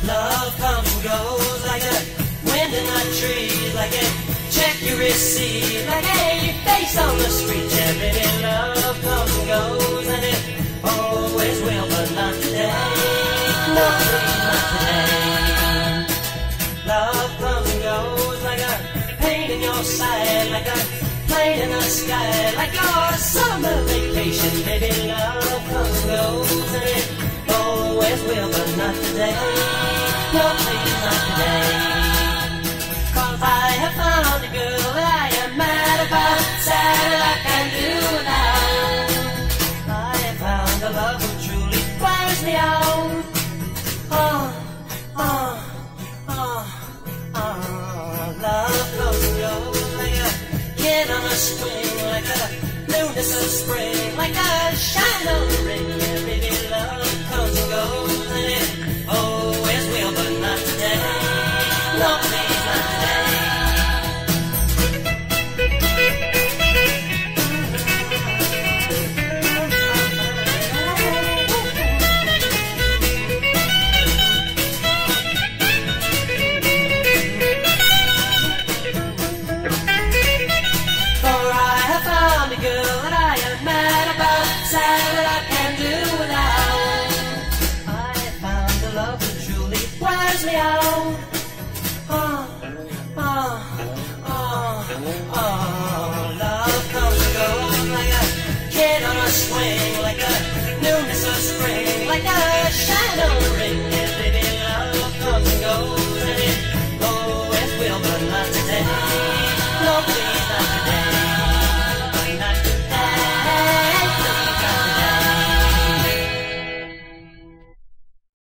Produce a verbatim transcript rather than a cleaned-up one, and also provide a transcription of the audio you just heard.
Love comes and goes like a wind in a tree, like a check you receive, like a face on the street. Yeah, baby, love comes and goes, and it always will, but not today. No, please, not today. Love comes and goes like a pain in your side, like a plane in the sky, like your summer vacation. Baby, love comes and goes, and it always will, but not today. No, please, not today. 'Cause I have found a girl that I am mad about, sad that I can do without. I have found a love who truly wears me out. Oh, oh, oh, oh. Love comes and goes like a kid on a swing, like a newness of spring, like a shine on the ring. Yeah, baby, love comes and goes, and it always will, but not today. No, please, not today. For I have found a girl that I am mad about, sad that I can do without. I have found a love that truly wears me out. Oh, oh, oh, oh. Love comes and goes like a kid on a swing, like a newness of spring, like a shine on the ring.